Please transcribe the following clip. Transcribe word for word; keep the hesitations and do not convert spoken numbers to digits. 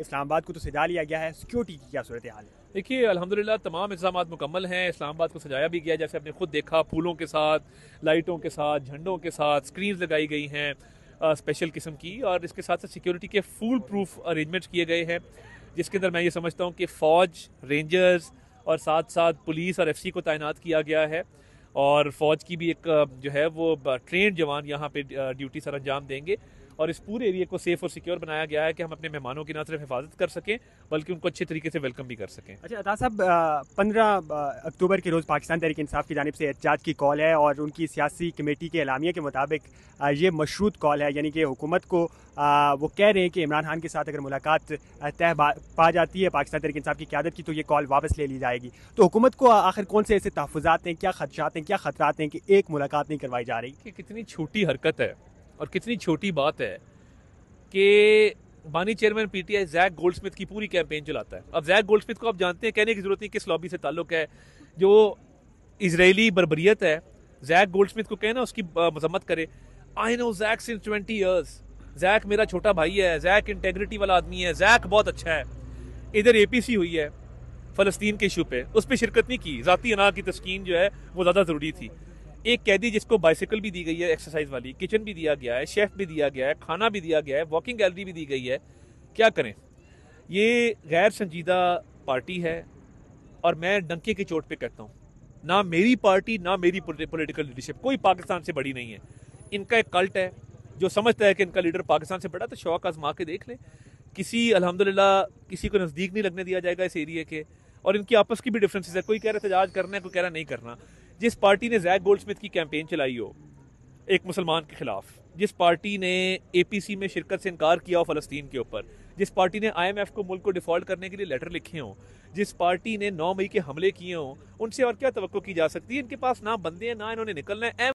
اسلام آباد کو تو سجا لیا گیا ہے، سیکیورٹی کی کیا صورتحال ہے؟ دیکھیے الحمدللہ تمام انتظامات مکمل ہیں، اسلام آباد کو سجایا بھی گیا، جیسے آپ نے خود دیکھا، پھولوں کے ساتھ، لائٹوں کے ساتھ، جھنڈوں کے ساتھ، سکرینز لگائی گئی ہیں اسپیشل قسم کی، اور اس کے ساتھ ساتھ سیکیورٹی کے فول پروف ارینجمنٹس کیے گئے ہیں، جس کے اندر میں یہ سمجھتا ہوں کہ فوج، رینجرز اور ساتھ ساتھ پولیس اور ایف سی کو تعینات کیا گیا ہے، اور فوج کی بھی ایک جو ہے وہ ٹرینڈ جوان یہاں پہ ڈیوٹی سر انجام دیں گے، اور اس پورے ایریے کو سیف اور سیکیور بنایا گیا ہے کہ ہم اپنے مہمانوں کی نہ صرف حفاظت کر سکیں بلکہ ان کو اچھے طریقے سے ویلکم بھی کر سکیں۔ اچھا عطا صاحب، پندرہ اکتوبر کے روز پاکستان تحریک انصاف کی جانب سے احتجاج کی کال ہے، اور ان کی سیاسی کمیٹی کے اعلامیہ کے مطابق یہ مشروط کال ہے، یعنی کہ حکومت کو وہ کہہ رہے ہیں کہ عمران خان کے ساتھ اگر ملاقات طے پا جاتی ہے پاکستان تحریک انصاف کی قیادت کی تو یہ کال واپس لے لی جائے گی۔ تو حکومت کو آخر کون سے ایسے تحفظات ہیں، کیا خدشات ہیں، کیا خطرات ہیں کہ ایک ملاقات نہیں کروائی جا رہی؟ کہ کتنی چھوٹی حرکت ہے اور کتنی چھوٹی بات ہے کہ بانی chairman P T I Zac Goldsmith کی پوری کیمپین چلاتا ہے۔ اب زیک گولڈ سمتھ کو آپ جانتے ہیں، کہنے کی ضرورت نہیں کس لابی سے تعلق ہے، جو اسرائیلی بربریت ہے، زیک گولڈ سمتھ کو کہنا اس کی مذمت کرے۔ I know Zac since twenty years, Zac میرا چھوٹا بھائی ہے، زیک انٹیگریٹی والا آدمی ہے، زیک بہت اچھا ہے۔ ادھر اے پی سی ہوئی ہے فلسطین کے ایشو پہ، اس پہ شرکت نہیں کی، ذاتی انا کی تسکین جو ہے وہ زیادہ ضروری تھی۔ ایک قیدی جس کو بائسیکل بھی دی گئی ہے ایکسرسائز والی، کچن بھی دیا گیا ہے، شیف بھی دیا گیا ہے، کھانا بھی دیا گیا ہے، واکنگ گیلری بھی دی گئی ہے، کیا کریں؟ یہ غیر سنجیدہ پارٹی ہے، اور میں ڈنکے کی چوٹ پہ کہتا ہوں، نہ میری پارٹی نہ میری پولیٹیکل لیڈرشپ کوئی پاکستان سے بڑی نہیں ہے۔ ان کا ایک کلٹ ہے، جو سمجھتا ہے کہ ان کا لیڈر پاکستان سے بڑا، تو شوق آزما کے دیکھ لیں۔ کسی الحمدللہ کسی کو نزدیک نہیں لگنے دیا جائے گا اس ایریے کے، اور ان کی آپس کی بھی ڈفرینسز ہے، کوئی کہہ رہا ہے احتجاج کرنا ہے، کوئی کہہ رہا نہیں کرنا۔ جس پارٹی نے زیک گولڈ سمتھ کی کیمپین چلائی ہو ایک مسلمان کے خلاف، جس پارٹی نے اے پی سی میں شرکت سے انکار کیا ہو فلسطین کے اوپر، جس پارٹی نے آئی ایم ایف کو ملک کو ڈیفالٹ کرنے کے لیے لیٹر لکھے ہوں، جس پارٹی نے نو مئی کے حملے کیے ہوں، ان سے اور کیا توقع کی جا سکتی ہے؟ ان کے پاس نہ بندے ہیں، نہ انہوں نے نکلنا ہے۔